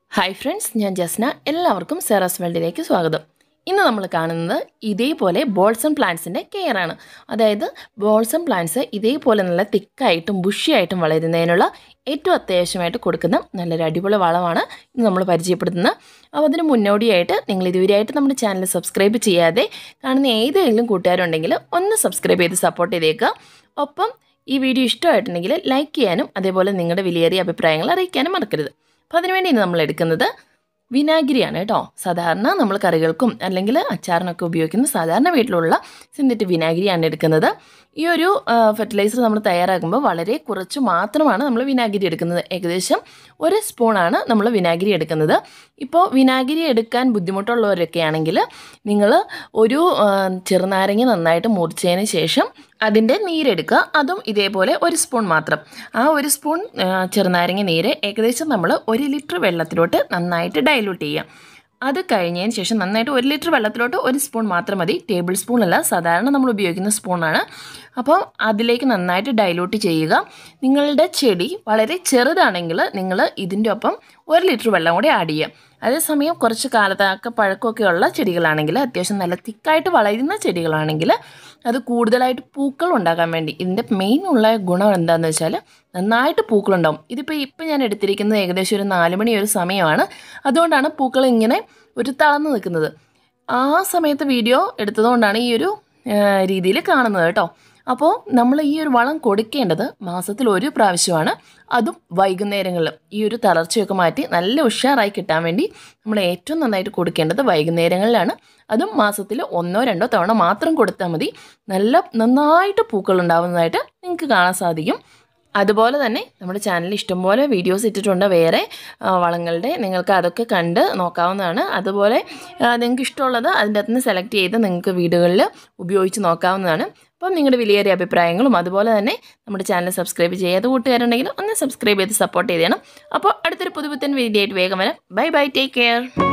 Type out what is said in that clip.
Hi friends, ഞാൻ ജസ്ന. എല്ലാവർക്കും സെറാസ് വേൾഡിലേക്ക് സ്വാഗതം. ഇന്ന് നമ്മൾ കാണുന്നത് ഇതേപോലെ ബോൾസം പ്ലാന്റ്സിന്റെ കെയർ ആണ്. അതായത് ബോൾസം പ്ലാന്റ്സ് ഇതേപോലെ നല്ല തിക്കായിട്ടും ബുഷിയായിട്ടും വളരുന്നതിനുള്ള ഏറ്റവും അത്യാവശ്യമായിട്ട് കൊടുക്കുന്ന നല്ലൊരു അടിപൊളി വളമാണ് ഇന്ന് നമ്മൾ പരിചയപ്പെടുത്തുന്നത്. അപ്പോൾ അതിന് മുന്നോടിയായിട്ട് നിങ്ങൾ ഇതുവരെയായിട്ട് നമ്മുടെ ചാനൽ സബ്സ്ക്രൈബ് ചെയ്യാതെ കാണുന്ന ഏതെങ്കിലും കൂട്ടുകാരുണ്ടെങ്കിൽ ഒന്ന് സബ്സ്ക്രൈബ് ചെയ്ത് സപ്പോർട്ട് ചെയ്തേക്കുക. ഒപ്പം ഈ വീഡിയോ ഇഷ്ടമായിട്ടുണ്ടെങ്കിൽ ലൈക്ക് ചെയ്യാനും അതേപോലെ നിങ്ങളുടെ വിലയേറിയ അഭിപ്രായങ്ങൾ അറിയിക്കാനും മറക്കരുത്. അപ്പോൾ അതിനുവേണ്ടി ഇന്ന് നമ്മൾ എടുക്കുന്നത് വിനാഗിരിയാണ് കേട്ടോ. സാധാരണ നമ്മൾ കറികൾക്കും അല്ലെങ്കിൽ അച്ചാറിനൊക്കെ ഉപയോഗിക്കുന്ന സാധാരണ വീട്ടിലുള്ള സിന്തറ്റിക് വിനാഗിരിയാണ് എടുക്കുന്നത്. ഈ ഒരു ഫെർട്ടിലൈസർ നമ്മൾ തയ്യാറാക്കുമ്പോൾ വളരെ കുറച്ച് മാത്രമാണ് നമ്മൾ വിനാഗിരി എടുക്കുന്നത്. ഏകദേശം 1 സ്പൂണാണ് നമ്മൾ വിനാഗിരി എടുക്കുന്നത്. ഇപ്പോൾ വിനാഗിരി എടുക്കാൻ ബുദ്ധിമുട്ടുള്ളവരൊക്കെ ആണെങ്കിൽ നിങ്ങൾ ഒരു ചെറുനാരങ്ങ നന്നായിട്ട് മുറിച്ചതിന് ശേഷം അതിൻ്റെ നീരെടുക്കുക. അതും ഇതേപോലെ 1 സ്പൂൺ മാത്രം. ആ 1 സ്പൂൺ ചെറുനാരങ്ങ നീര് ഏകദേശം നമ്മൾ 1 ലിറ്റർ വെള്ളത്തിലോട്ട് നന്നായിട്ട് ഡൈലൂട്ട് ചെയ്യുക. അത് കഴിഞ്ഞതിന് ശേഷം നന്നായിട്ട് 1 ലിറ്റർ വെള്ളത്തിലോട്ട് 1 സ്പൂൺ മാത്രം മതി. ടേബിൾ സ്പൂണല്ല, സാധാരണ നമ്മൾ ഉപയോഗിക്കുന്ന സ്പൂണാണ്. അപ്പോൾ അതിലേക്ക് നന്നായിട്ട് ഡൈലൂട്ട് ചെയ്യുക. നിങ്ങളുടെ ചെടി വളരെ ചെറുതാണെങ്കിൽ നിങ്ങൾ ഇതിൻ്റെ ഒപ്പം 1 ലിറ്റർ വെള്ളം കൂടി ആഡ് ചെയ്യുക. അതേസമയം കുറച്ച് കാലത്തൊക്കെ പഴക്കമൊക്കെ ഉള്ള ചെടികളാണെങ്കിൽ, അത്യാവശ്യം നല്ല തിക്കായിട്ട് വളരുന്ന ചെടികളാണെങ്കിൽ അത് കൂടുതലായിട്ട് പൂക്കൾ ഉണ്ടാക്കാൻ വേണ്ടി ഇതിൻ്റെ മെയിൻ ഉള്ള ഗുണം എന്താണെന്ന് വെച്ചാൽ നന്നായിട്ട് പൂക്കളുണ്ടാവും. ഇപ്പം ഞാൻ എടുത്തിരിക്കുന്നത് ഏകദേശം ഒരു 4 മണി ഒരു സമയമാണ്. അതുകൊണ്ടാണ് പൂക്കൾ ഇങ്ങനെ ഒരു തളർന്ന് നിൽക്കുന്നത്. ആ സമയത്ത് വീഡിയോ എടുത്തതുകൊണ്ടാണ് ഈ ഒരു രീതിയിൽ കാണുന്നത് കേട്ടോ. അപ്പോൾ നമ്മൾ ഈ ഒരു വളം കൊടുക്കേണ്ടത് മാസത്തിൽ 1 പ്രാവശ്യമാണ്. അതും വൈകുന്നേരങ്ങളിൽ. ഈ ഒരു തളർച്ചയൊക്കെ മാറ്റി നല്ല ഉഷാറായി കിട്ടാൻ വേണ്ടി നമ്മൾ ഏറ്റവും നന്നായിട്ട് കൊടുക്കേണ്ടത് വൈകുന്നേരങ്ങളിലാണ്. അതും മാസത്തിൽ 1-2 തവണ മാത്രം കൊടുത്താൽ മതി. നന്നായിട്ട് പൂക്കൾ ഉണ്ടാവുന്നതായിട്ട് നിങ്ങൾക്ക് കാണാൻ സാധിക്കും. അതുപോലെ തന്നെ നമ്മുടെ ചാനലിൽ ഇഷ്ടംപോലെ വീഡിയോസ് ഇട്ടിട്ടുണ്ട് വേറെ വളങ്ങളുടെ. നിങ്ങൾക്ക് അതൊക്കെ കണ്ട് നോക്കാവുന്നതാണ്. അതുപോലെ നിങ്ങൾക്ക് ഇഷ്ടമുള്ളത് അതിൻ്റെ അകത്തുനിന്ന് സെലക്ട് ചെയ്ത് നിങ്ങൾക്ക് വീടുകളിൽ ഉപയോഗിച്ച് നോക്കാവുന്നതാണ്. അപ്പം നിങ്ങളുടെ വിലയേറിയ അഭിപ്രായങ്ങളും അതുപോലെ തന്നെ നമ്മുടെ ചാനൽ സബ്സ്ക്രൈബ് ചെയ്യാത്ത കൂട്ടുകാരുണ്ടെങ്കിൽ ഒന്ന് സബ്സ്ക്രൈബ് ചെയ്ത് സപ്പോർട്ട് ചെയ്യണം. അപ്പോൾ അടുത്തൊരു പുതുപുത്തൻ വീഡിയോ ആയിട്ട് വേഗം വരാം. Bye bye, take care.